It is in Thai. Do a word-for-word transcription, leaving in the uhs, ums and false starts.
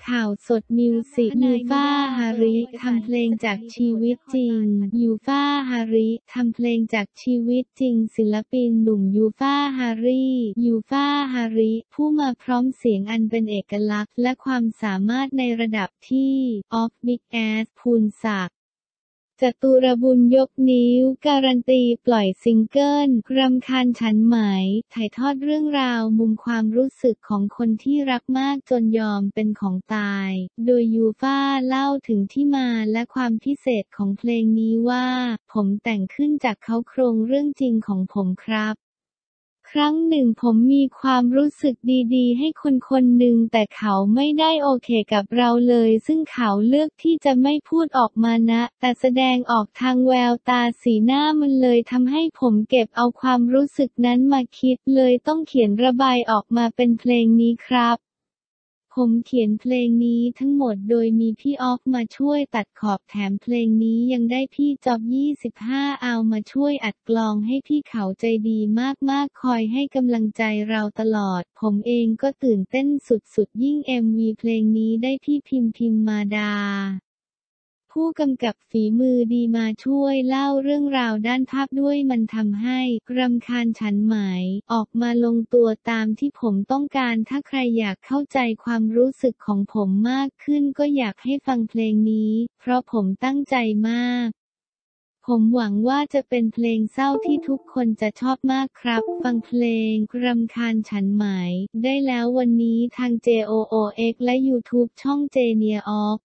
ข่าวสดมิวสิกยูฟ่าฮาริทำเพลงจากชีวิตจริงยูฟ่าฮาริทำเพลงจากชีวิตจริงศิลปินหนุ่มยูฟ่าฮาริยูฟ่าฮาริผู้มาพร้อมเสียงอันเป็นเอกลักษณ์และความสามารถในระดับที่ออฟบิ๊กแอสภูลศักดิ์จตุรบุญยกนิ้วการันตีปล่อยซิงเกิลรำคาญฉันไหมถ่ายทอดเรื่องราวมุมความรู้สึกของคนที่รักมากจนยอมเป็นของตายโดยยูฟ่าเล่าถึงที่มาและความพิเศษของเพลงนี้ว่าผมแต่งขึ้นจากเขาโครงเรื่องจริงของผมครับครั้งหนึ่งผมมีความรู้สึกดีๆให้คนคนหนึ่งแต่เขาไม่ได้โอเคกับเราเลยซึ่งเขาเลือกที่จะไม่พูดออกมานะแต่แสดงออกทางแววตาสีหน้ามันเลยทำให้ผมเก็บเอาความรู้สึกนั้นมาคิดเลยต้องเขียนระบายออกมาเป็นเพลงนี้ครับผมเขียนเพลงนี้ทั้งหมดโดยมีพี่ออฟมาช่วยตัดขอบแถมเพลงนี้ยังได้พี่จ๊อบยี่สิบห้าเอามาช่วยอัดกลองให้พี่เขาใจดีมากๆคอยให้กำลังใจเราตลอดผมเองก็ตื่นเต้นสุดๆยิ่ง เอ็ม วี เพลงนี้ได้พี่พิมพิมมาดาผู้กำกับฝีมือดีมาช่วยเล่าเรื่องราวด้านภาพด้วยมันทำให้รำคาญฉันไหมออกมาลงตัวตามที่ผมต้องการถ้าใครอยากเข้าใจความรู้สึกของผมมากขึ้นก็อยากให้ฟังเพลงนี้เพราะผมตั้งใจมากผมหวังว่าจะเป็นเพลงเศร้าที่ทุกคนจะชอบมากครับฟังเพลงรำคาญฉันไหมได้แล้ววันนี้ทาง เจ โอ โอ เอ็กซ์ และ YouTube ช่อง Genius of